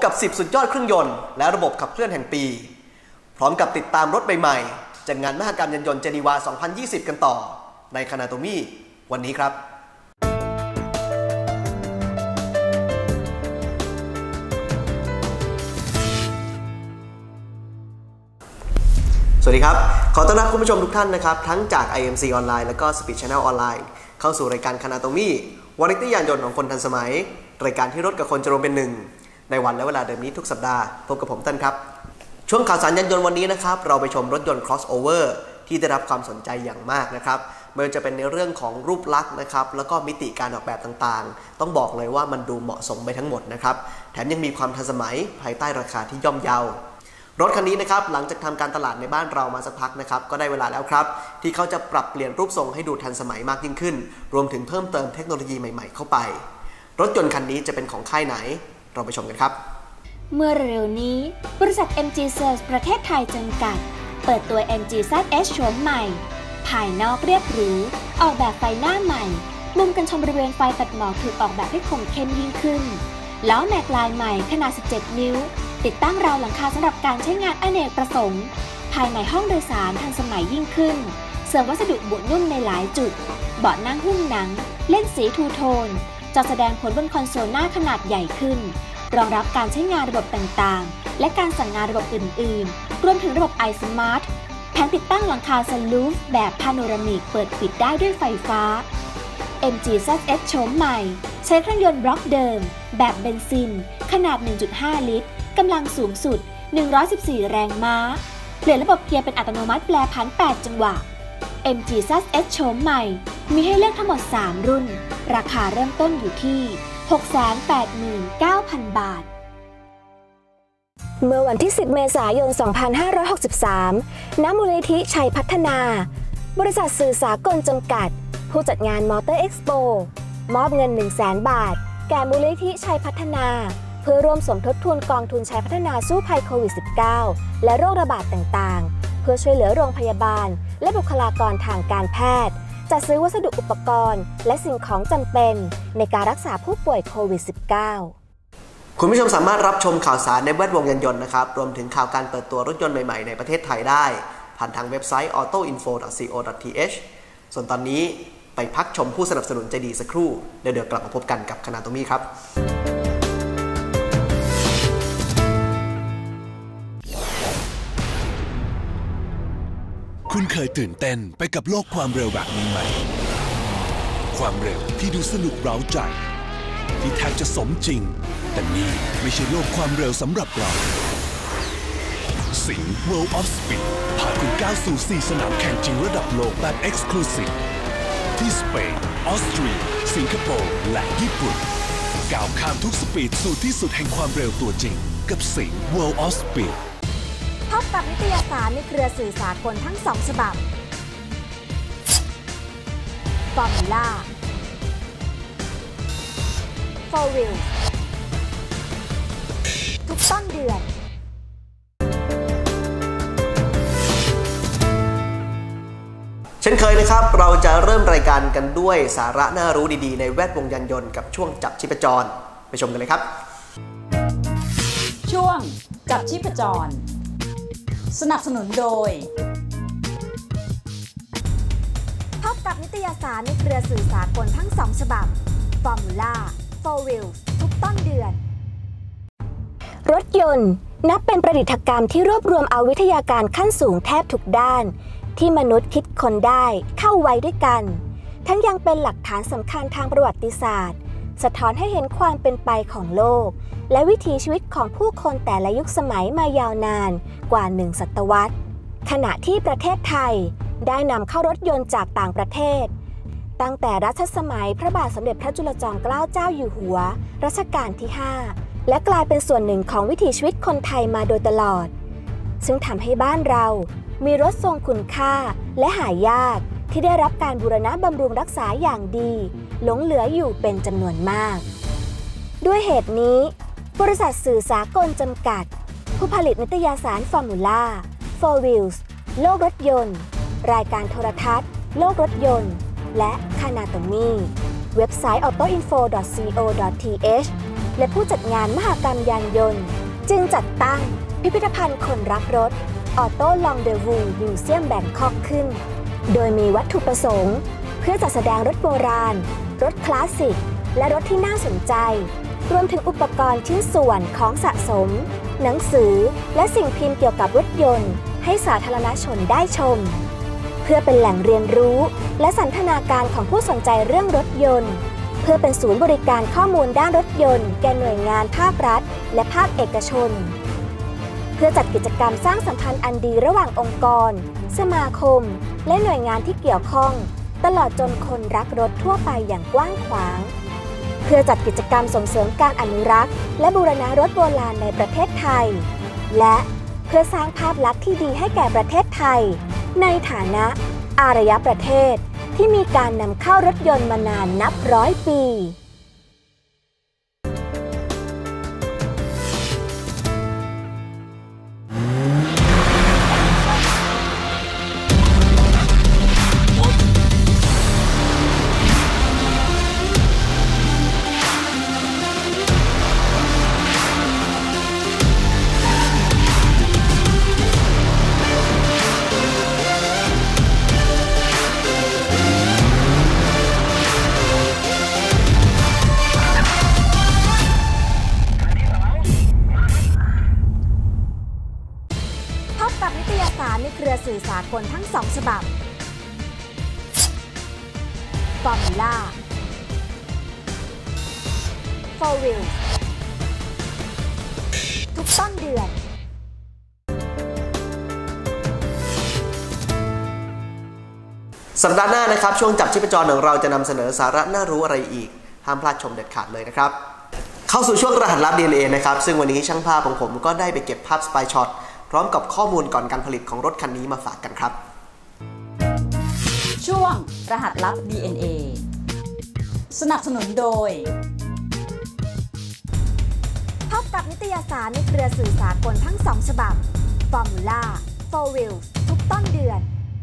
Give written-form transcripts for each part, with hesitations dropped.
กับ10สุดยอดเครื่องยนต์และระบบขับเคลื่อนแห่งปีพร้อมกับติดตามรถใหม่ๆจากงานมหกรรมยานยนต์เจนีวา 2020 กันต่อในคานาโตมี่วันนี้ครับสวัสดีครับขอต้อนรับคุณผู้ชมทุกท่านนะครับทั้งจาก IMC ออนไลน์และก็ Speed Channel ออนไลน์เข้าสู่รายการคานาโตมี่วาไรตี้ยานยนต์ของคนทันสมัยรายการที่รถกับคนจะรวมเป็นหนึ่งในวันและเวลาเดิมนี้ทุกสัปดาห์พบกับผมต้นครับช่วงข่าวสารยานยนต์วันนี้นะครับเราไปชมรถยนต์ crossover ที่ได้รับความสนใจอย่างมากนะครับไม่ว่าจะเป็นในเรื่องของรูปลักษณ์นะครับแล้วก็มิติการออกแบบต่างๆต้องบอกเลยว่ามันดูเหมาะสมไปทั้งหมดนะครับแถมยังมีความทันสมัยภายใต้ราคาที่ย่อมเยา รถคันนี้นะครับหลังจากทำการตลาดในบ้านเรามาสักพักนะครับก็ได้เวลาแล้วครับที่เขาจะปรับเปลี่ยนรูปทรงให้ดูทันสมัยมากยิ่งขึ้นรวมถึงเพิ่มเติมเทคโนโลยีใหม่ๆเข้าไปรถยนต์คันนี้จะเป็นของค่ายไหนเราไปชมกันครับเมื่อเร็วนี้บริษัท MG Search ประเทศไทยจำกัดเปิดตัว MG ZS โฉมใหม่ภายนอกเรียบหรูออกแบบไฟหน้าใหม่มุมกันชมบริเวณไฟตัดหมอกถูกออกแบบให้คมเข้มยิ่งขึ้นล้อแม็กลายใหม่ขนาด 17 นิ้วติดตั้งราวหลังคาสำหรับการใช้งานอเนกประสงค์ภายในห้องโดยสารทันสมัยยิ่งขึ้นเสริมวัสดุบุนุ่มในหลายจุดเบาะนั่งหุ้มหนังเล่นสีทูโทนจอแสดงผลบนคอนโซลหน้าขนาดใหญ่ขึ้นรองรับการใช้งานระบบต่างๆและการสั่งงานระบบอื่นๆรวมถึงระบบ iSmart แผงติดตั้งหลังคาซันรูฟแบบพาโนรามิกเปิดปิดได้ด้วยไฟฟ้า MG ZS โฉมใหม่ใช้เครื่องยนต์บล็อกเดิมแบบเบนซินขนาด 1.5 ลิตรกำลังสูงสุด114แรงม้าเปลี่ยนระบบเกียร์เป็นอัตโนมัติแปรผัน8จังหวะ MG ZS โฉมใหม่มีให้เลือกทั้งหมด3รุ่นราคาเริ่มต้นอยู่ที่ 689,000 บาทเมื่อวันที่10เมษายน2563ณ มูลนิธิชัยพัฒนาบริษัทสื่อสากลจำกัดผู้จัดงานมอเตอร์เอ็กซ์โปมอบเงิน 100,000 บาทแก่มูลนิธิชัยพัฒนาเพื่อร่วมสมทบทุนกองทุนชัยพัฒนาสู้ภัยโควิด -19 และโรคระบาดต่างๆเพื่อช่วยเหลือโรงพยาบาลและบุคลากรทางการแพทย์จัดซื้อวัสดุอุปกรณ์และสิ่งของจำเป็นในการรักษาผู้ป่วยโควิด -19 คุณผู้ชมสามารถรับชมข่าวสารในแวดวงยานยนต์นะครับรวมถึงข่าวการเปิดตัวรถยนต์ใหม่ๆในประเทศไทยได้ผ่านทางเว็บไซต์ autoinfo.co.th ส่วนตอนนี้ไปพักชมผู้สนับสนุนใจดีสักครู่เดี๋ยวกลับมาพบกันกับคณะโตมี่ครับคุณเคยตื่นเต้นไปกับโลกความเร็วแบบนี้ไหมความเร็วที่ดูสนุกเร้าใจที่แทบจะสมจริงแต่นี่ไม่ใช่โลกความเร็วสำหรับเราสิงห์ World of Speed พาคุณก้าวสู่4สนามแข่งจริงระดับโลกแบบ Exclusive ที่สเปนออสเตรียสิงคโปร์และญี่ปุ่นก้าวข้ามทุกสปีดสู่ที่สุดแห่งความเร็วตัวจริงกับสิงห์ World of Speed พบกับนิตยสารในเครือสื่อสากลทั้ง2ฉบับ Formula Four Wheels ทุกต้นเดือนเช่นเคยนะครับเราจะเริ่มรายการกันด้วยสาระน่ารู้ดีๆในแวดวงยานยนต์กับช่วงจับชีพจรไปชมกันเลยครับช่วงจับชีพจรสนับสนุนโดยพบกับนิตยสารในเครือสื่อสากลทั้ง2ฉบับ Formula Four Wheels ทุกต้นเดือนรถยนต์นับเป็นประดิษฐกรรมที่รวบรวมเอาวิทยาการขั้นสูงแทบทุกด้านที่มนุษย์คิดค้นได้เข้าไว้ด้วยกันทั้งยังเป็นหลักฐานสำคัญทางประวัติศาสตร์สะท้อนให้เห็นความเป็นไปของโลกและวิถีชีวิตของผู้คนแต่ละยุคสมัยมายาวนานกว่า1ศตวรรษขณะที่ประเทศไทยได้นำเข้ารถยนต์จากต่างประเทศตั้งแต่รัชสมัยพระบาทสมเด็จพระจุลจอมเกล้าเจ้าอยู่หัวรัชกาลที่5และกลายเป็นส่วนหนึ่งของวิถีชีวิตคนไทยมาโดยตลอดซึ่งทำให้บ้านเรามีรถทรงคุณค่าและหายากที่ได้รับการบูรณะบำรุงรักษาอย่างดีหลงเหลืออยู่เป็นจำนวนมากด้วยเหตุนี้บริษัทสื่อสากลจำกัดผู้ผลิตนิตยสาร Formula Four Wheels โลกรถยนต์รายการโทรทัศน์โลกรถยนต์ และคานาโตมี่เว็บไซต์ autoinfo.co.th และผู้จัดงานมหกรรมยานยนต์จึงจัดตั้งพิพิธภัณฑ์คนรักรถออโต้ลองเดอวูมิวเซียมแบงคอกขึ้นโดยมีวัตถุประสงค์เพื่อจัดแสดงรถโบราณรถคลาสสิกและรถที่น่าสนใจรวมถึงอุปกรณ์ชิ้นส่วนของสะสมหนังสือและสิ่งพิมพ์เกี่ยวกับรถยนต์ให้สาธารณชนได้ชมเพื่อเป็นแหล่งเรียนรู้และสันทนาการของผู้สนใจเรื่องรถยนต์เพื่อเป็นศูนย์บริการข้อมูลด้านรถยนต์แก่หน่วยงานภาครัฐและภาคเอกชนเพื่อจัดกิจกรรมสร้างสัมพันธ์อันดีระหว่างองค์กรสมาคมและหน่วยงานที่เกี่ยวข้องตลอดจนคนรักรถทั่วไปอย่างกว้างขวางเพื่อจัดกิจกรรมส่งเสริมการอนุรักษ์และบูรณะรถโบราณในประเทศไทยและเพื่อสร้างภาพลักษณ์ที่ดีให้แก่ประเทศไทยในฐานะอารยประเทศที่มีการนำเข้ารถยนต์มานานนับร้อยปีในเครือสื่อสากลทั้ง2ฉบับ Formula Four Wheels ทุกต้นเดือนสัปดาห์หน้านะครับช่วงจับชีพจรของเราจะนำเสนอสาระน่ารู้อะไรอีกห้ามพลาดชมเด็ดขาดเลยนะครับเข้าสู่ช่วงรหัสลับ DNA นะครับซึ่งวันนี้ช่างภาพของผมก็ได้ไปเก็บภาพสปายช็อตพร้อมกับข้อมูลก่อนการผลิตของรถคันนี้มาฝากกันครับช่วงรหัสลับ DNA สนับสนุนโดยพบกับนิตยสารในเครือสื่อสากลทั้ง2ฉบับ Formula Four Wheels ทุกต้นเดือน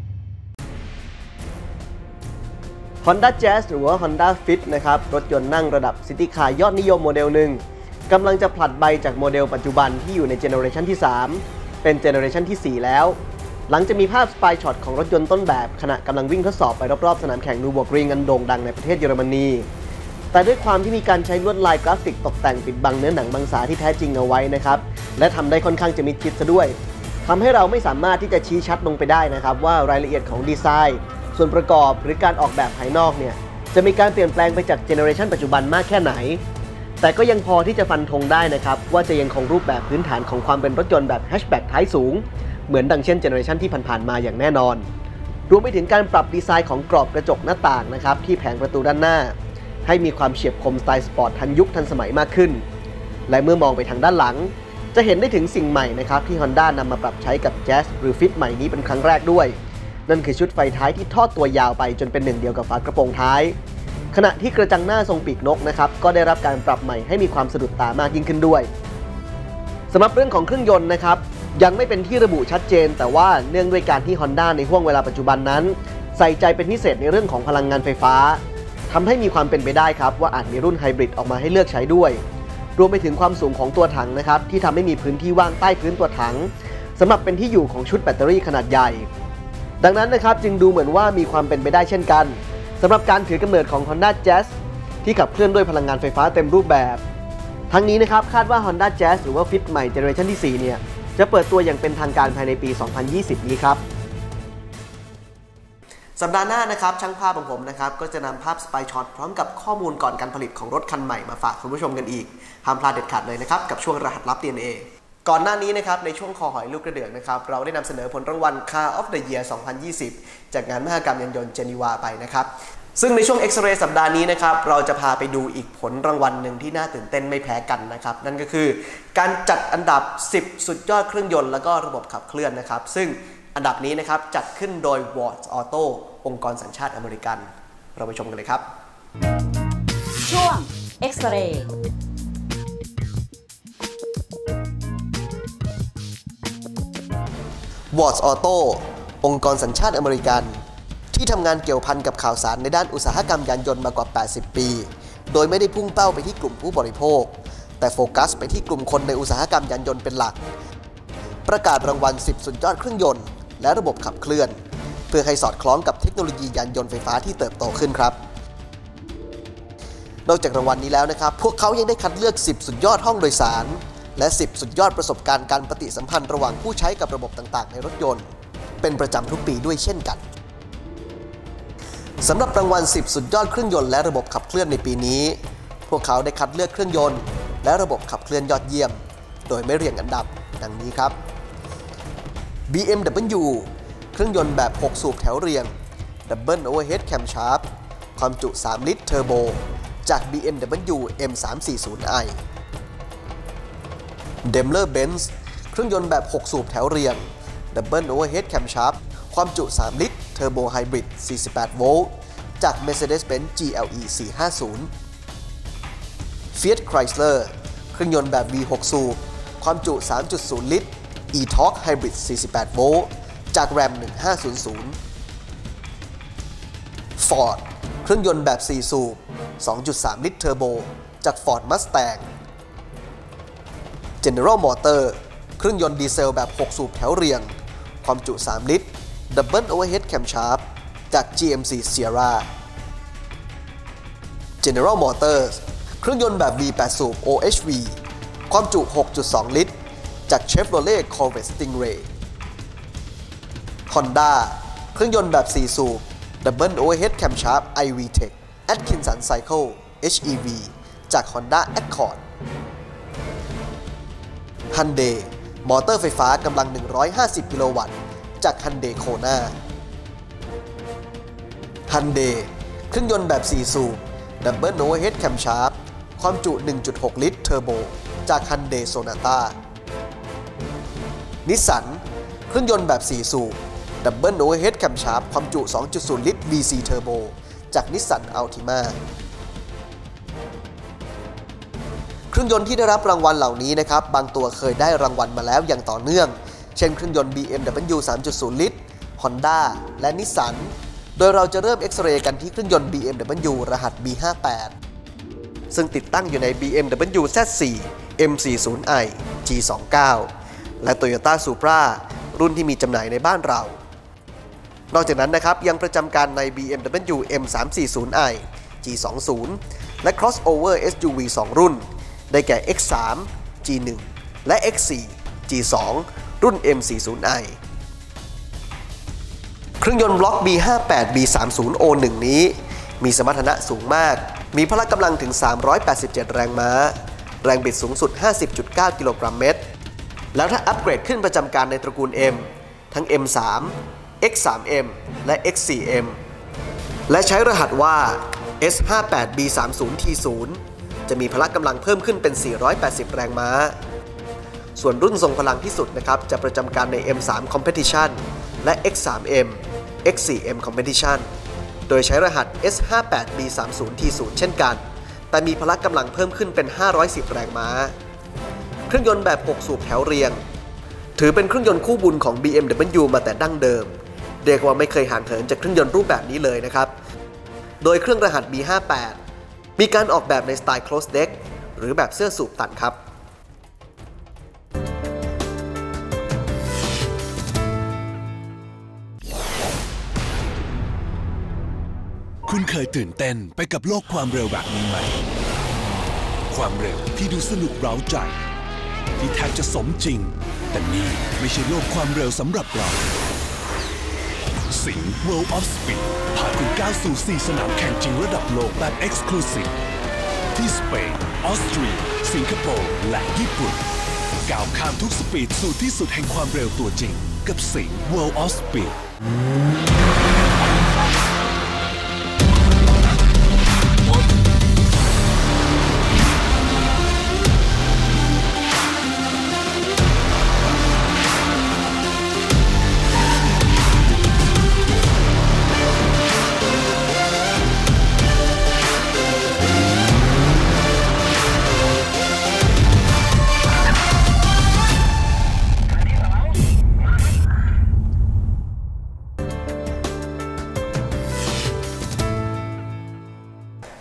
Honda Jazz หรือว่า Honda Fit นะครับรถยนต์นั่งระดับซิตี้คาร์ยอดนิยมโมเดลหนึ่งกำลังจะผลัดใบจากโมเดลปัจจุบันที่อยู่ในเจเนอเรชันที่3เป็นเจเนอเรชันที่4แล้วหลังจะมีภาพสปายช็อตของรถยนต์ต้นแบบขณะกำลังวิ่งทดสอบไปรอบๆสนามแข่งนูบัวกริงอันโด่งดังในประเทศเยอรมนีแต่ด้วยความที่มีการใช้ลวดลายกราฟิกตกแต่งปิดบังเนื้อหนังบางสาที่แท้จริงเอาไว้นะครับและทำได้ค่อนข้างจะมิดชิดซะด้วยทำให้เราไม่สามารถที่จะชี้ชัดลงไปได้นะครับว่ารายละเอียดของดีไซน์ส่วนประกอบหรือการออกแบบภายนอกเนี่ยจะมีการเปลี่ยนแปลงไปจากเจเนอเรชันปัจจุบันมากแค่ไหนแต่ก็ยังพอที่จะฟันธงได้นะครับว่าจะยังคงรูปแบบพื้นฐานของความเป็นรถยนต์แบบแฮชแบ็กท้ายสูงเหมือนดังเช่นเจเนอเรชันที่ผ่านๆมาอย่างแน่นอนรวมไปถึงการปรับดีไซน์ของกรอบกระจกหน้าต่างนะครับที่แผงประตูด้านหน้าให้มีความเฉียบคมสไตล์สปอร์ตทันยุคทันสมัยมากขึ้นและเมื่อมองไปทางด้านหลังจะเห็นได้ถึงสิ่งใหม่นะครับที่ Honda นำมาปรับใช้กับ Jazz หรือ Fit ใหม่นี้เป็นครั้งแรกด้วยนั่นคือชุดไฟท้ายที่ทอดตัวยาวไปจนเป็นหนึ่งเดียวกับฝากระโปรงท้ายขณะที่กระจังหน้าทรงปีกนกนะครับก็ได้รับการปรับใหม่ให้มีความสะดุดตามากยิ่งขึ้นด้วยสำหรับเรื่องของเครื่องยนต์นะครับยังไม่เป็นที่ระบุชัดเจนแต่ว่าเนื่องด้วยการที่ Honda ในห้วงเวลาปัจจุบันนั้นใส่ใจเป็นพิเศษในเรื่องของพลังงานไฟฟ้าทำให้มีความเป็นไปได้ครับว่าอาจมีรุ่นไฮบริดออกมาให้เลือกใช้ด้วยรวมไปถึงความสูงของตัวถังนะครับที่ทำให้มีพื้นที่ว่างใต้พื้นตัวถังสำหรับเป็นที่อยู่ของชุดแบตเตอรี่ขนาดใหญ่ดังนั้นนะครับจึงดูเหมือนว่ามีความเป็นไปได้เช่นกันสำหรับการถือกำเนิดของ Honda Jazz ที่ขับเคลื่อนด้วยพลังงานไฟฟ้าเต็มรูปแบบทั้งนี้นะครับคาดว่า Honda Jazz หรือว่า Fit ใหม่เจเนอเรชันที่4เนี่ยจะเปิดตัวอย่างเป็นทางการภายในปี 2020 นี้ครับสัปดาห์หน้านะครับช่างภาพของผมนะครับก็จะนำภาพสปายช็อตพร้อมกับข้อมูลก่อนการผลิตของรถคันใหม่มาฝากคุณผู้ชมกันอีกห้ามพลาดเด็ดขาดเลยนะครับกับช่วงรหัสลับ DNA ก่อนหน้านี้นะครับในช่วงคอหอยลูกกระเดือกนะครับเราได้นำเสนอผลรางวัล Car of the Year 2020 จากงานมหกรรมยานยนต์เจนีวาไปนะครับซึ่งในช่วง X-Ray สัปดาห์นี้นะครับเราจะพาไปดูอีกผลรางวัลหนึ่งที่น่าตื่นเต้นไม่แพ้กันนะครับนั่นก็คือการจัดอันดับ10สุดยอดเครื่องยนต์และก็ระบบขับเคลื่อนนะครับซึ่งอันดับนี้นะครับจัดขึ้นโดย Watts Auto องค์กรสัญชาติอเมริกันเราไปชมกันเลยครับช่วง X-Ray Watts Auto องค์กรสัญชาติอเมริกันที่ทำงานเกี่ยวพันกับข่าวสารในด้านอุตสาหกรรมยานยนต์มากว่า80 ปีโดยไม่ได้พุ่งเป้าไปที่กลุ่มผู้บริโภคแต่โฟกัสไปที่กลุ่มคนในอุตสาหกรรมยานยนต์เป็นหลักประกาศรางวัล10สุดยอดเครื่องยนต์และระบบขับเคลื่อนเพื่อให้สอดคล้องกับเทคโนโลยียานยนต์ไฟฟ้าที่เติบโตขึ้นครับนอกจากรางวัลนี้แล้วนะครับพวกเขายังได้คัดเลือก10สุดยอดห้องโดยสารและ10สุดยอดประสบการณ์การปฏิสัมพันธ์ระหว่างผู้ใช้กับระบบต่างๆในรถยนต์เป็นประจำทุกปีด้วยเช่นกันสำหรับรางวัล10สุดยอดเครื่องยนต์และระบบขับเคลื่อนในปีนี้พวกเขาได้คัดเลือกเครื่องยนต์และระบบขับเคลื่อนยอดเยี่ยมโดยไม่เรียงอันดับดังนี้ครับ BMW เครื่องยนต์แบบ6สูบแถวเรียง Double Overhead Camshaft ความจุ3ลิตรเทอร์โบจาก BMW M340i Daimler-Benz เครื่องยนต์แบบ6สูบแถวเรียง Double Overhead Camshaft ความจุ3ลิตรเทอร์โบไฮบริด48โวลต์จาก Mercedes-Benz GLE 450 Fiat Chrysler เครื่องยนต์แบบ V6 สูบความจุ 3.0 ลิตร e-torque hybrid 48โวลต์จาก Ram 1500 Ford เครื่องยนต์แบบ4สูบ 2.3 ลิตรเทอร์โบจาก Ford Mustang General Motors เครื่องยนต์ดีเซลแบบ6สูบแถวเรียงความจุ3ลิตร Double Overhead Camshaft จาก GMC Sierra General Motors เครื่องยนต์แบบ V8 สูบ OHV ความจุ 6.2 ลิตรจาก Chevrolet Corvette Stingray Honda เครื่องยนต์แบบ4สูบ Double Overhead Camshaft iVTEC Atkinson Cycle HEV จาก Honda Accord Hyundai มอเตอร์ไฟฟ้ากำลัง150กิโลวัตต์จาก Hyundai Kona Hyundai เครื่องยนต์แบบ4สูบ Double Overhead Camshaft ความจุ 1.6 ลิตรเทอร์โบจาก Hyundai Sonata Nissan เครื่องยนต์แบบ4สูบ Double Overhead Camshaft ความจุ 2.0 ลิตร VC Turbo จาก Nissan Altima เครื่องยนต์ที่ได้รับรางวัลเหล่านี้นะครับบางตัวเคยได้รางวัลมาแล้วอย่างต่อเนื่องเช่นเครื่องยนต์ BMW 3.0 ลิตร Honda และ Nissan โดยเราจะเริ่มเอ็กซเรย์กันที่เครื่องยนต์ BMW รหัส B58 ซึ่งติดตั้งอยู่ใน BMW Z4 M40i G29 และ Toyota Supra รุ่นที่มีจำหน่ายในบ้านเรานอกจากนั้นนะครับยังประจำการใน BMW M340i G20 และ Crossover SUV 2 รุ่นได้แก่ X3 G1 และ X4 G2 รุ่น M40i เครื่องยนต์บล็อก B58 B30O1 นี้มีสมรรถนะสูงมากมีพละกำลังถึง387แรงม้าแรงบิดสูงสุด 50.9 กิโลกรัมเมตรแล้วถ้าอัปเกรดขึ้นประจำการในตระกูล M ทั้ง M3 X3M และ X4M และใช้รหัสว่า S58B30T0 จะมีพละกำลังเพิ่มขึ้นเป็น480แรงม้าส่วนรุ่นทรงพลังที่สุดนะครับจะประจำการใน M3 Competition และ X3M X4M Competition โดยใช้รหัส S58B30T0 เช่นกันแต่มีพละกำลังเพิ่มขึ้นเป็น510แรงม้าเครื่องยนต์แบบ6สูบแถวเรียงถือเป็นเครื่องยนต์คู่บุญของ BMW มาแต่ดั้งเดิมเรียกว่าไม่เคยห่างเหินจากเครื่องยนต์รูปแบบนี้เลยนะครับโดยเครื่องรหัส B58 มีการออกแบบในสไตล์ closed deck หรือแบบเสื้อสูบตันครับคุณเคยตื่นเต้นไปกับโลกความเร็วแบบนี้ไหมความเร็วที่ดูสนุกเร้าใจที่แทบจะสมจริงแต่นี่ไม่ใช่โลกความเร็วสำหรับเราสิงห์ World of Speed พาคุณก้าวสู่4สนามแข่งจริงระดับโลกแบบ Exclusive ที่สเปนออสเตรียสิงคโปร์และญี่ปุ่นก้าวข้ามทุกสปีดสู่ที่สุดแห่งความเร็วตัวจริงกับสิงห์ World of Speed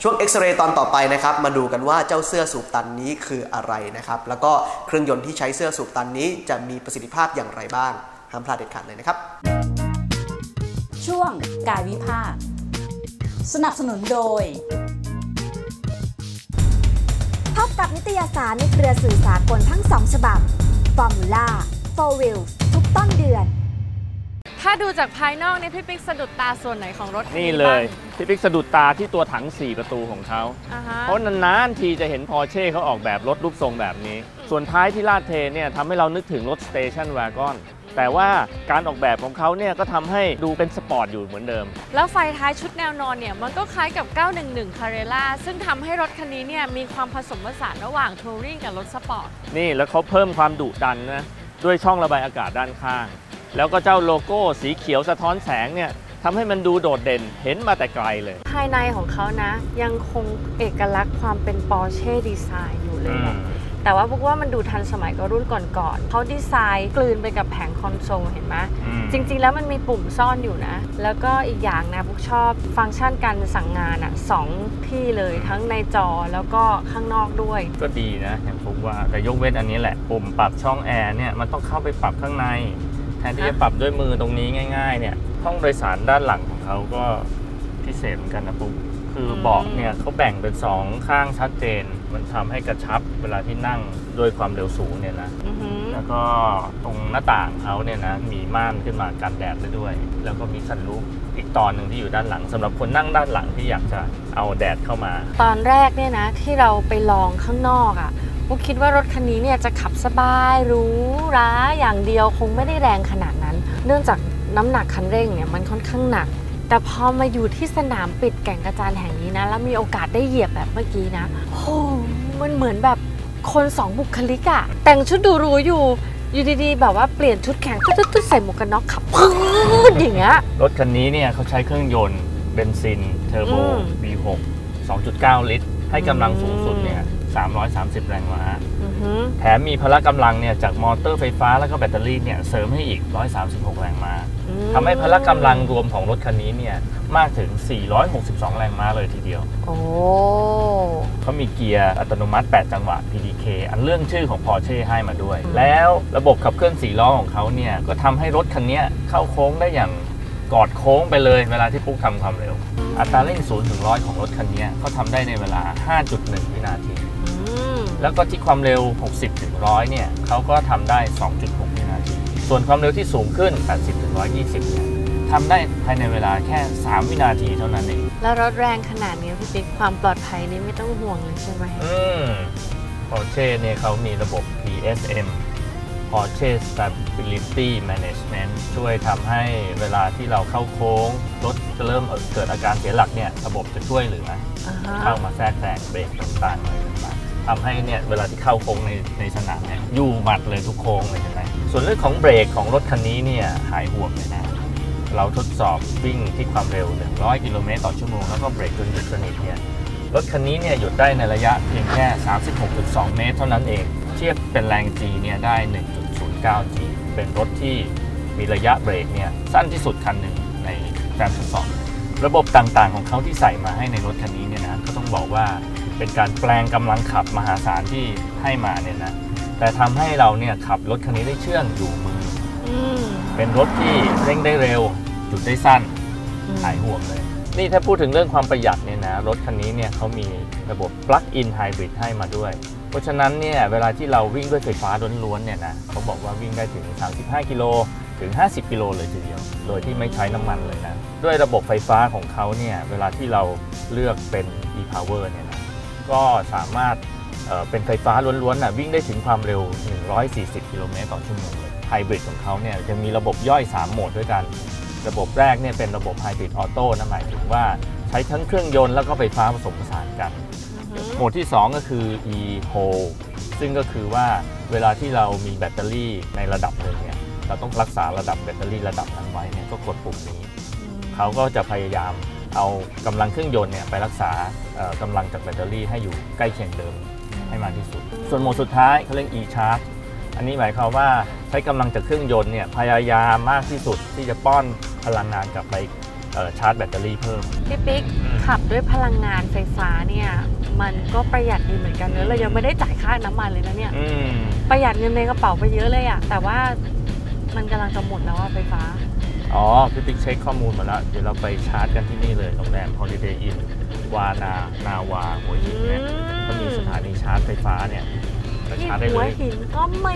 ช่วงเอ็กซเรย์ตอนต่อไปนะครับมาดูกันว่าเจ้าเสื้อสูบตันนี้คืออะไรนะครับแล้วก็เครื่องยนต์ที่ใช้เสื้อสูบตันนี้จะมีประสิทธิภาพอย่างไรบ้างห้ามพลาดเด็ดขาดเลยนะครับช่วงกายวิภาคสนับสนุนโดยพบกับนิตยสารในเครือสื่อสากลทั้ง2ฉบับ Formula 4 Wheels ทุกต้นเดือนถ้าดูจากภายนอกเนี่ยพี่ปิ๊กสะดุดตาส่วนไหนของรถนี่เลยพี่ปิ๊กสะดุดตาที่ตัวถัง4ประตูของเขาเพราะนานๆทีจะเห็นพอร์เช่เขาออกแบบรถรูปทรงแบบนี้ส่วนท้ายที่ลาดเทเนี่ยทำให้เรานึกถึงรถสเตชันวากอนแต่ว่าการออกแบบของเขาเนี่ยก็ทำให้ดูเป็นสปอร์ตอยู่เหมือนเดิมแล้วไฟท้ายชุดแนวนอนเนี่ยมันก็คล้ายกับ911 Carrera ซึ่งทำให้รถคันนี้เนี่ยมีความผสมผสานระหว่างทัวริงกับรถสปอร์ตนี่แล้วเขาเพิ่มความดุดันนะด้วยช่องระบายอากาศด้านข้างแล้วก็เจ้าโลโก้สีเขียวสะท้อนแสงเนี่ยทำให้มันดูโดดเด่นเห็นมาแต่ไกลเลยภายในของเขานะยังคงเอกลักษณ์ความเป็น Porsche ดีไซน์อยู่เลยแต่ว่าพวกว่ามันดูทันสมัยกับรุ่นก่อนๆเขาดีไซน์กลืนไปกับแผงคอนโซลเห็นไหมจริงๆแล้วมันมีปุ่มซ่อนอยู่นะแล้วก็อีกอย่างนะพวกชอบฟังก์ชันการสั่งงาน2ที่เลยทั้งในจอแล้วก็ข้างนอกด้วยก็ดีนะอย่างพวกว่าแต่ยกเว้นอันนี้แหละปุ่มปรับช่องแอร์เนี่ยมันต้องเข้าไปปรับข้างในแทนที่จะปรับด้วยมือตรงนี้ง่ายๆเนี่ยห้องโดยสารด้านหลังของเขาก็พิเศษเหมือนกันนะปุ๊บคือเบาะเนี่ยเขาแบ่งเป็น2ข้างชัดเจนมันทำให้กระชับเวลาที่นั่งด้วยความเร็วสูงเนี่ยนะแล้วก็ตรงหน้าต่างเขาเนี่ยนะมีม่านขึ้นมากันแดดได้ด้วยแล้วก็มีซันรูฟอีกตอนหนึ่งที่อยู่ด้านหลังสำหรับคนนั่งด้านหลังที่อยากจะเอาแดดเข้ามาตอนแรกเนี่ยนะที่เราไปลองข้างนอกปุ๊กคิดว่ารถคันนี้เนี่ยจะขับสบายหรูหราอย่างเดียวคงไม่ได้แรงขนาดนั้นเนื่องจากน้ำหนักคันเร่งเนี่ยมันค่อนข้างหนักแต่พอมาอยู่ที่สนามปิดแก่งกระจานแห่งนี้นะแล้วมีโอกาสได้เหยียบแบบเมื่อกี้นะโอ้มันเหมือนแบบคน2บุคลิกแต่งชุดดูหรูอยู่ดีๆแบบว่าเปลี่ยนชุดแข่งตุ๊ดๆใส่หมวกกันน็อกขับพื้นอย่างเงี้ยรถคันนี้เนี่ยเขาใช้เครื่องยนต์เบนซินเทอร์โบ V6 2.9 ลิตรให้กำลังสูงสุดเนี่ย330 แรงม้าแถมมีพละกำลังเนี่ยจากมอเตอร์ไฟฟ้าแล้วก็แบตเตอรี่เนี่ยเสริมให้อีก136 แรงม้าทำให้พละกำลังรวมของรถคันนี้เนี่ยมากถึง462 แรงม้าเลยทีเดียวโอ้เขามีเกียร์อัตโนมัติ8จังหวะ PDK อันเรื่องชื่อของ Porsche ให้มาด้วยแล้วระบบขับเคลื่อน4ล้อของเขาเนี่ยก็ทำให้รถคันนี้เข้าโค้งได้อย่างกอดโค้งไปเลยเวลาที่ปุ๊กทำความเร็วอัตราเร่ง0 ถึง 100ของรถคันนี้เขาทำได้ในเวลา 5.1 วินาทีแล้วก็ที่ความเร็ว60 ถึง 100เนี่ยเขาก็ทำได้ 2.6 วินาทีส่วนความเร็วที่สูงขึ้น80 ถึง 120เนี่ยทำได้ภายในเวลาแค่3วินาทีเท่านั้นเองแล้วรถแรงขนาดนี้พี่ปิ๊กความปลอดภัยนี่ไม่ต้องห่วงเลยใช่ไหม Porsche เนี่ยเขามีระบบ PSM Porsche Stability Management ช่วยทำให้เวลาที่เราเข้าโค้งรถจะเริ่มเกิดอาการเสียหลักเนี่ยระบบจะช่วยเหลือเข้ามาแทรกแซงเบรกต่างๆอะไรต่างๆทำให้เนี่ยเวลาที่เข้าโค้งในสนามเนี่ยยู่หมัดเลยทุกโค้งเลยใช่ไหมส่วนเรื่องของเบรกของรถคันนี้เนี่ยหายห่วงเลยนะเราทดสอบวิ่งที่ความเร็ว100 กิโลเมตรต่อชั่วโมงแล้วก็เบรกจนหยุดสนิทเนี่ยรถคันนี้เนี่ยหยุดได้ในระยะเพียงแค่ 36.2 เมตรเท่านั้นเองเทียบเป็นแรง G เนี่ยได้ 1.09 G เป็นรถที่มีระยะเบรกเนี่ยสั้นที่สุดคันหนึ่งในการทดสอบระบบต่างๆของเขาที่ใส่มาให้ในรถคันนี้เนี่ยนะก็ต้องบอกว่าเป็นการแปลงกำลังขับมหาศาลที่ให้มาเนี่ยนะแต่ทำให้เราเนี่ยขับรถคันนี้ได้เชื่องอยู่มือเป็นรถที่เร่งได้เร็วหยุดได้สั้นหายห่วงเลยนี่ถ้าพูดถึงเรื่องความประหยัดเนี่ยนะรถคันนี้เนี่ยเขามีระบบ Plug-in Hybrid ให้มาด้วยเพราะฉะนั้นเนี่ยเวลาที่เราวิ่งด้วยไฟฟ้าล้วนๆเนี่ยนะเขาบอกว่าวิ่งได้ถึง35 กิโลถึง50 กิโลเลยทีเดียวโดยที่ไม่ใช้น้ำมันเลยนะด้วยระบบไฟฟ้าของเขาเนี่ยเวลาที่เราเลือกเป็น e-power เนี่ยนะก็สามารถเป็นไฟฟ้าล้วนๆนะวิ่งได้ถึงความเร็ว140 กิโลเมตรต่อชั่วโมงเลยไฮบริดของเขาเนี่ยจะมีระบบย่อย3โหมดด้วยกันระบบแรกเนี่ยเป็นระบบไฮบริดออโต้นะหมายถึงว่าใช้ทั้งเครื่องยนต์แล้วก็ไฟฟ้าผสมผสานกันโหมดที่2ก็คือ e-hold ซึ่งก็คือว่าเวลาที่เรามีแบตเตอรี่ในระดับหนึ่งเนี่ยเราต้องรักษาระดับแบตเตอรี่ระดับนั้นไว้เนี่ยก็กดปุ่มนี้เขาก็จะพยายามเอากำลังเครื่องยนต์เนี่ยไปรักษากำลังจากแบตเตอรี่ให้อยู่ใกล้เคียงเดิมให้มากที่สุดส่วนโหมดสุดท้ายเขาเรียก e-charge อันนี้หมายความว่าใช้กำลังจากเครื่องยนต์เนี่ยพยายามมากที่สุดที่จะป้อนพลังงานกลับไปชาร์จแบตเตอรี่เพิ่มพี่ปิ๊กขับด้วยพลังงานไฟฟ้าเนี่ยมันก็ประหยัดดีเหมือนกันเนอะเรายังไม่ได้จ่ายค่าน้ำมันเลยนะเนี่ยประหยัดเงินในกระเป๋าไปเยอะเลยอะแต่ว่ามันกำลังจะหมดแล้วไฟฟ้าอ๋อพี่ปิ๊กเช็คข้อมูลมาแล้วเดี๋ยวเราไปชาร์จกันที่นี่เลยโรงแรม Holiday Inn วานาวาหัวหินเนี่ยก็มีสถานีชาร์จไฟฟ้าเนี่ยชาร์จได้เลยหัวหินก็มี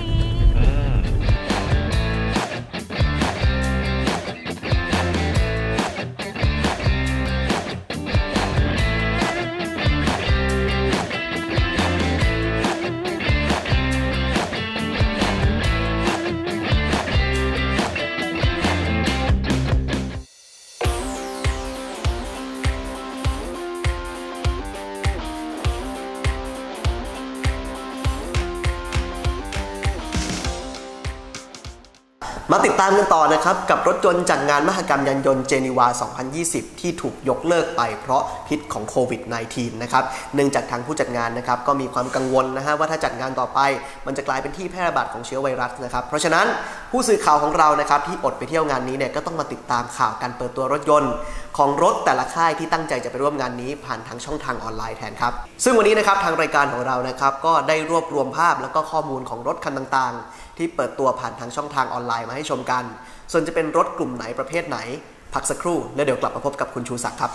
มาติดตามกันต่อนะครับกับรถยนต์จากงานมหกรรมยานยนต์เจนีวา 2020 ที่ถูกยกเลิกไปเพราะพิษของโควิด -19 นะครับเนื่องจากทางผู้จัดงานนะครับก็มีความกังวลนะฮะว่าถ้าจัดงานต่อไปมันจะกลายเป็นที่แพร่ระบาดของเชื้อไวรัสนะครับเพราะฉะนั้นผู้สื่อข่าวของเรานะครับที่อดไปเที่ยวงานนี้เนี่ยก็ต้องมาติดตามข่าวการเปิดตัวรถยนต์ของรถแต่ละค่ายที่ตั้งใจจะไปร่วมงานนี้ผ่านทางช่องทางออนไลน์แทนครับซึ่งวันนี้นะครับทางรายการของเรานะครับก็ได้รวบรวมภาพแล้วก็ข้อมูลของรถคันต่างๆที่เปิดตัวผ่านทางช่องทางออนไลน์มาให้ชมกันส่วนจะเป็นรถกลุ่มไหนประเภทไหนพักสักครู่แล้วเดี๋ยวกลับมาพบกับคุณชูศักดิ์ครับ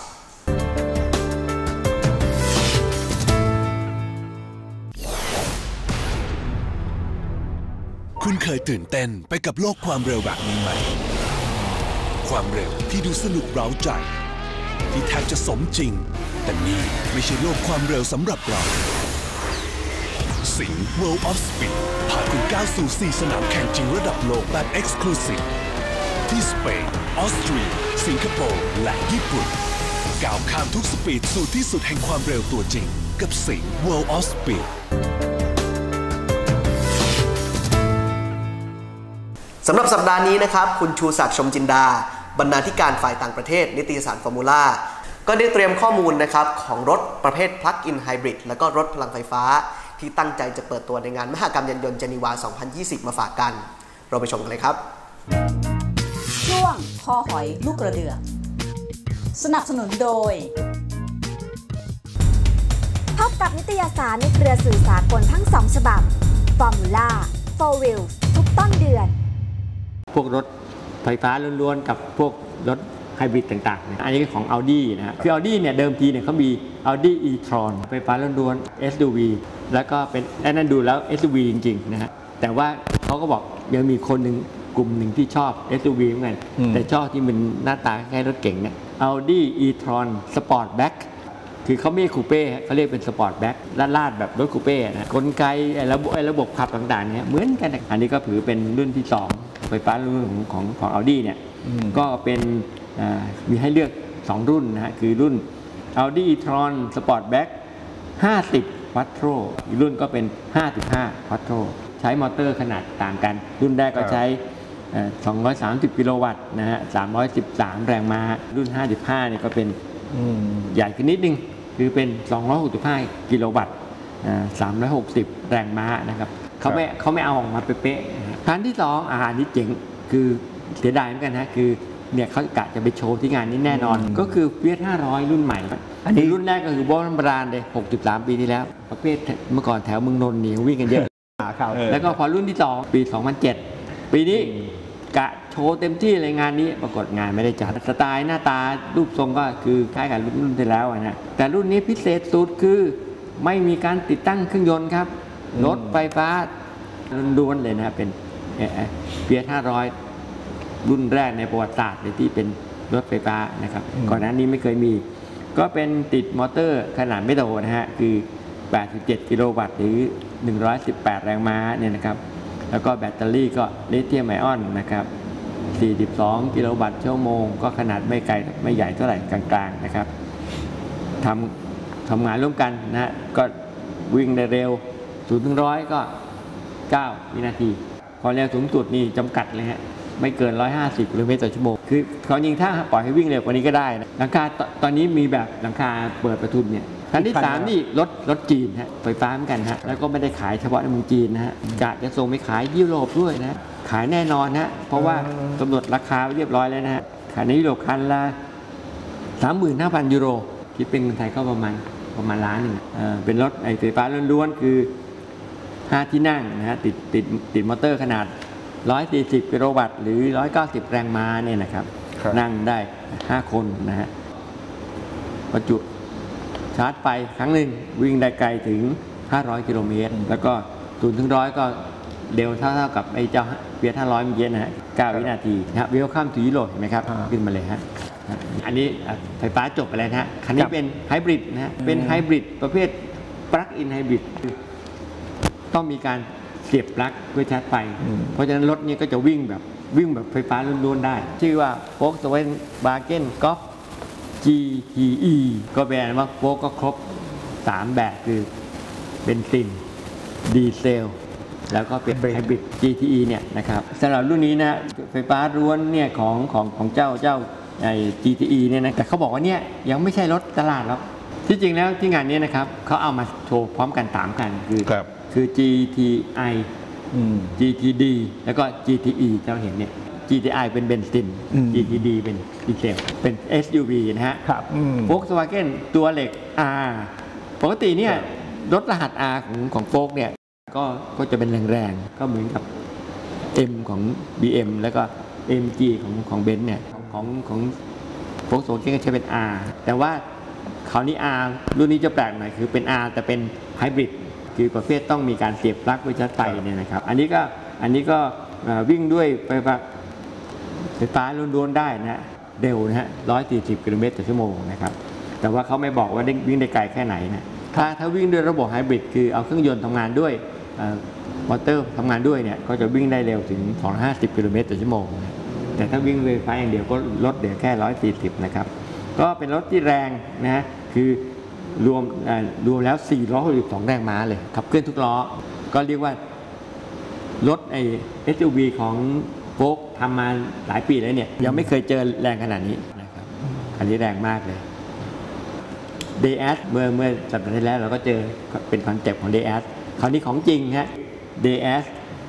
คุณเคยตื่นเต้นไปกับโลกความเร็วแบบนี้ไหมความเร็วที่ดูสนุกเร้าใจที่แทบจะสมจริงแต่นี่ไม่ใช่โลกความเร็วสำหรับเราสิงห์ World of Speed พาคุณก้าวสู่ 4 สนามแข่งจริงระดับโลกแบบ Exclusive ที่สเปนออสเตรียสิงคโปร์และญี่ปุ่นก้าวข้ามทุกสปีดสู่ที่สุดแห่งความเร็วตัวจริงกับสิงห์ World of Speed สำหรับสัปดาห์นี้นะครับคุณชูศักดิ์ชมจินดาบรรณาธิการฝ่ายต่างประเทศนิตยสารฟอร์มูล่าก็ได้เตรียมข้อมูลนะครับของรถประเภท Plug-in Hybrid และก็รถพลังไฟฟ้าที่ตั้งใจจะเปิดตัวในงานมหกรรมยานยนต์เจนีวา 2020 มาฝากกันเราไปชมกันเลยครับช่วงคอหอยลูกกระเดือกสนับสนุนโดยพบกับนิตยสารในเครือสื่อสากลทั้ง2ฉบับ Formula 4 Wheels ทุกต้นเดือนพวกรถไฟฟ้าล้วนๆกับพวกรถไฮบริดต่างๆอันนี้ของ Audi นะฮะคือ Audi เนี่ยเดิมทีเนี่ยเขามี Audi e-tron ไฟฟ้าล้วนๆ SUV แล้วก็เป็นนั่นดูแล้ว SUV จริงๆนะฮะแต่ว่าเขาก็บอกยังมีคนหนึ่งกลุ่มหนึ่งที่ชอบ SUV เหมือนกันแต่ชอบที่มันหน้าตาคล้ายรถเก๋งเนี่ย Audi e-tron Sportback คือเขาไม่ใช่คูเป้เขาเรียกเป็นสปอร์ตแบ็คลาดแบบรถคูเป้นะกลไกระบบขับต่างๆเนี่ยเหมือนกันอันนี้ก็ถือเป็นรุ่นที่2ไฟฟ้ารุ่นของ Audi เนี่ยก็เป็นมีให้เลือก2รุ่นนะฮะคือรุ่น Audi e-tron Sportback 50 Quattro อีกรุ่นก็เป็น 55 Quattro ใช้มอเตอร์ขนาดต่างกันรุ่นแรกก็ใช้230 กิโลวัตต์นะฮะ313 แรงม้ารุ่น 55 เนี่ยก็เป็นใหญ่ขึ้นนิดนึงคือเป็น265 กิโลวัตต์360 แรงม้านะครับเขาไม่เอาออกมาเป๊ะๆคันที่2อาหารนี้เจ๋งคือเสียดายเหมือนกันนะคือเนี่ยเขากะจะไปโชว์ที่งานนี้แน่นอนก็คือเฟียส500รุ่นใหม่อันนี้รุ่นแรกก็คือโบราณโบราณเลย63 ปีที่แล้วประเภทเมื่อก่อนแถวเมืองนนท์นี่วิ่งกันเยอะแล้วก็พอรุ่นที่2ปี 2007 ปีนี้กะโชว์เต็มที่เลยงานนี้ปรากฏงานไม่ได้จัดสไตล์หน้าตารูปทรงก็คือคล้ายกับรุ่นที่แล้วนะแต่รุ่นนี้พิเศษสุดคือไม่มีการติดตั้งเครื่องยนต์ครับรถไฟฟ้าล้วนๆเลยนะเป็นเฟียส500รุ่นแรกในประวัติศาสตร์เลยที่เป็นรถไฟฟ้านะครับก่อนหน้านี้ไม่เคยมีก็เป็นติดมอเตอร์ขนาดไม่โตนะฮะคือ87 กิโลวัตต์หรือ118 แรงม้าเนี่ยนะครับแล้วก็แบตเตอรี่ก็ลิเธียมไอออนนะครับ42 กิโลวัตต์ชั่วโมงก็ขนาดไม่ไกลไม่ใหญ่เท่าไหร่กลางๆนะครับทำงานร่วมกันนะฮะก็วิ่งได้เร็ว0-100 ก็9 วินาทีความเร็วสูงสุดนี่จำกัดเลยฮะไม่เกิน150 กิโลเมตรต่อชั่วโมงคือเขายิงถ้าปล่อยให้วิ่งเร็วกว่านี้ก็ได้นะหลังคาตอนนี้มีแบบหลังคาเปิดประทุนเนี่ยคันที่3นี่รถจีนฮะไฟฟ้าเหมือนกันฮะแล้วก็ไม่ได้ขายเฉพาะในเมืองจีนนะฮะจะส่งไปขายยุโรปด้วยนะขายแน่นอนฮะเพราะว่ากำหนดราคาเรียบร้อยแล้วนะฮะขายในยุโรปคันละ 35,000 ยูโรคิดเป็นเงินไทยก็ประมาณล้านหนึ่งเป็นรถไฟฟ้าล้วนๆคือ5 ที่นั่งนะฮะติดมอเตอร์ขนาด140 กิโลวัตต์หรือ190 แรงม้าเนี่ยนะครับนั่งได้5 คนนะฮะประจุชาร์จไฟครั้งหนึ่งวิ่งได้ไกลถึง500 กิโลเมตรแล้วก็0 ถึง 100ก็เร็วเท่ากับไอ้เจ้าเฟียส500เมื่อกี้นะฮะ9 วินาทีนะเวลคัมทูยูโรเห็นไหมครับขึ้นมาเลยฮะอันนี้ไฟฟ้าจบไปแล้วนะฮะคันนี้เป็นไฮบริดนะฮะเป็นไฮบริดประเภทปลั๊กอินไฮบริดต้องมีการเสียบปลั๊กเพื่อชาร์จไฟเพราะฉะนั้นรถนี้ก็จะวิ่งแบบไฟฟ้าล้วนๆได้ชื่อว่า Volkswagen Golf GTE ก็แปลว่าโฟก็ครบ3 แบบคือเบนซินดีเซลแล้วก็เป็นไฮบริด GTE เนี่ยนะครับสำหรับรุ่นนี้นะไฟฟ้าล้วนเนี่ยของเจ้าGTE เนี่ยนะแต่เขาบอกว่าเนี่ยยังไม่ใช่รถตลาดหรอกที่จริงแล้วที่งานนี้นะครับเขาเอามาโชว์พร้อมกัน3 กันคือ GTI GTD แล้วก็ GTE เจ้าเห็นเนี่ย GTI เป็นเบนซิน GTD เป็นดีเซลเป็น SUV นะฮะVolkswagen ตัวเหล็ก R ปกติเนี่ยรถรหัส R ของโฟล์กเนี่ยก็จะเป็นแรงๆก็เหมือนกับ M ของ BM แล้วก็ MG ของเบนซ์เนี่ยของVolkswagen ก็ใช้เป็น R แต่ว่าคราวนี้ R รุ่นนี้จะแปลกหน่อยคือเป็น R แต่เป็นไฮบริดคือประเภทต้องมีการเสียบปลั๊กไว้ชาร์จไฟเนี่ยนะครับอันนี้ก็วิ่งด้วยไฟฟ้าล้วนๆได้นะเร็วนะฮะ140 กิโลเมตรต่อชั่วโมงนะครับแต่ว่าเขาไม่บอกว่าวิ่งได้ไกลแค่ไหนนะถ้าวิ่งด้วยระบบไฮบริดคือเอาเครื่องยนต์ทำงานด้วยมอเตอร์ทำงานด้วยเนี่ยก็จะวิ่งได้เร็วถึง250 กิโลเมตรต่อชั่วโมงนะแต่ถ้าวิ่งไฟฟ้าอย่างเดียวก็ลดเหลือแค่140นะครับก็เป็นรถที่แรงนะคือรวมแล้ว462 แรงม้าเลยขับเคลื่อนทุกล้อก็เรียกว่ารถSUV ของโฟล์กทำมาหลายปีแล้วเนี่ยยังไม่เคยเจอแรงขนาดนี้นะครับอันนี้แรงมากเลย DS เมื่อสัปดาห์ที่แล้วเราก็เจอเป็นคอนเซ็ปต์ของ DS คราวนี้ของจริงฮะ DS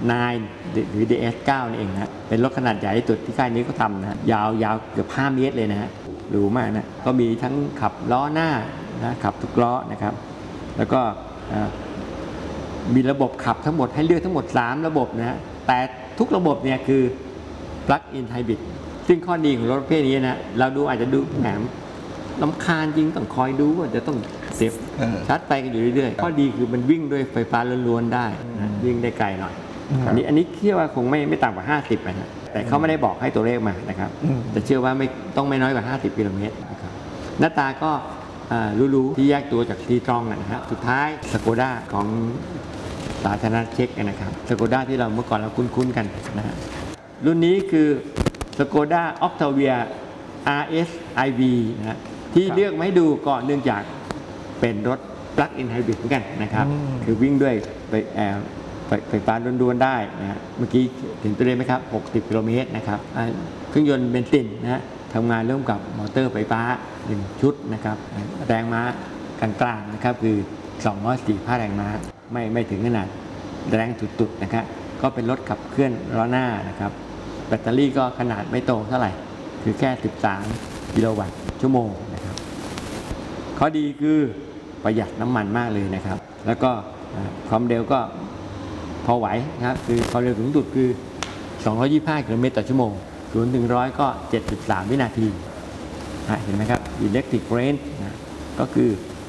9 หรือ DS 9นี่เองนะเป็นรถขนาดใหญ่ที่สุดที่ค่ายนี้ก็ทำนะยาวเกือบ5 เมตรเลยนะฮะหรูมากนะก็มีทั้งขับล้อหน้านะขับทุกล้อนะครับแล้วก็มีระบบขับทั้งหมดให้เลือกทั้งหมด3 ระบบนะฮะแต่ทุกระบบเนี่ยคือ Plug-in Hybrid ซึ่งข้อดีของรถประเภทนี้นะเราดูอาจจะดูแหมรำคาญจริงต้องคอยดูว่าจะต้องเสียบชาร์จไฟกันอยู่เรื่อยๆข้อดีคือมันวิ่งด้วยไฟฟ้าล้วนๆได้นะวิ่งได้ไกลหน่อยอันนี้เชื่อว่าคงไม่ต่ำกว่า50นะแต่เขาไม่ได้บอกให้ตัวเลขมานะครับแต่เชื่อว่าไม่น้อยกว่า50 กิโลเมตรนะครับหน้าตาก็รู้ที่แยกตัวจากทีตรองนะฮะสุดท้ายสโกด้าของสาธารณรัฐเช็กนะครับสโกด้าที่เราเมื่อก่อนเราคุ้นๆกันนะฮะรุ่นนี้คือสโกด้าออคทาเวีย RS IV นะฮะที่เลือกมาให้ดูก็เนื่องจากเป็นรถ Plug-in Hybrid เหมือนกันนะครับคือวิ่งด้วยไฟฟ้าล้วนๆได้นะฮะเมื่อกี้ถึงตัวเลขไหมครับ60 กิโลเมตรนะครับเครื่องยนต์เบนซินนะฮะทำงานร่วมกับมอเตอร์ไฟฟ้า1 ชุดนะครับแรงม้ากลางๆนะครับคือ245 แรงม้าไม่ถึงขนาดแรงสุดๆนะครับก็เป็นรถขับเคลื่อนล้อหน้านะครับแบตเตอรี่ก็ขนาดไม่โตเท่าไหร่คือแค่13 กิโลวัตต์ชั่วโมงนะครับข้อดีคือประหยัดน้ำมันมากเลยนะครับแล้วก็ความเร็วก็พอไหวนะครับคือความเร็วสูงสุดคือ225 กิโลเมตรต่อชั่วโมง0 ถึง 100ก็73 วินาทีเห็นไหมครับ Electric Range นะก็คือ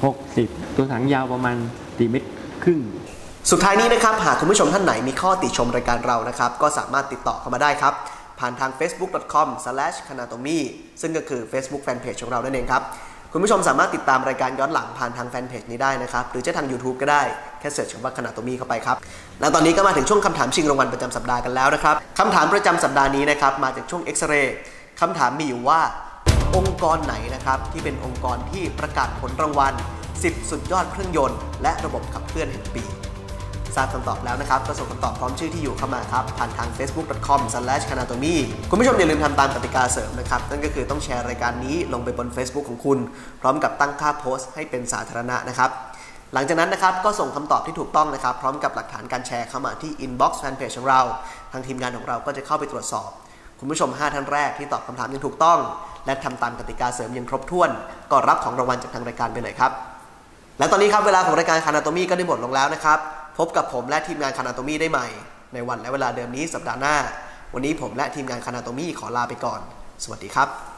60ตัวถังยาวประมาณ4 เมตรครึ่งสุดท้ายนี้นะครับหากคุณผู้ชมท่านไหนมีข้อติชมรายการเรานะครับก็สามารถติดต่อเข้ามาได้ครับผ่านทาง facebook.com/kanatomi ซึ่งก็คือ Facebook Fanpage ของเรานั่นเองครับคุณผู้ชมสามารถติดตามรายการย้อนหลังผ่านทางแฟนเพจนี้ได้นะครับหรือจะทาง YouTube ก็ได้แค่เสิร์ชคำว่า Kanatomi เข้าไปครับแล้วตอนนี้ก็มาถึงช่วงคำถามชิงรางวัลประจำสัปดาห์กันแล้วนะครับคำถามประจำสัปดาห์นี้นะครับมาจากช่วง X-ray คำถามมีอยู่ว่าองค์กรไหนนะครับที่เป็นองค์กรที่ประกาศผลรางวัล10 สุดยอดเครื่องยนต์และระบบขับเคลื่อนแห่งปีทราบคำตอบแล้วนะครับก็ส่งคำตอบพร้อมชื่อที่อยู่เข้ามาครับผ่านทาง facebook.com/kanatomi คุณผู้ชมอย่าลืมทำตามกติกาเสริมนะครับนั่นก็คือต้องแชร์รายการนี้ลงไปบน Facebook ของคุณพร้อมกับตั้งค่าโพสต์ให้เป็นสาธารณะนะครับหลังจากนั้นนะครับก็ส่งคำตอบที่ถูกต้องนะครับพร้อมกับหลักฐานการแชร์เข้ามาที่ inbox fanpage ของเราทางทีมงานของเราก็จะเข้าไปตรวจสอบคุคุณผู้ชม5ท่านแรกที่ตอบคำถามอย่างถูกต้องและทำตามกติกาเสริมอย่างครบถ้วนก็รับของรางวัลจากทางรายการไปเลยครับและตอนนี้ครับเวลาของรายการ Anatomy ก็ได้หมดลงแล้วนะครับพบกับผมและทีมงาน Anatomy ได้ใหม่ในวันและเวลาเดิมนี้สัปดาห์หน้าวันนี้ผมและทีมงาน Anatomy ขอลาไปก่อนสวัสดีครับ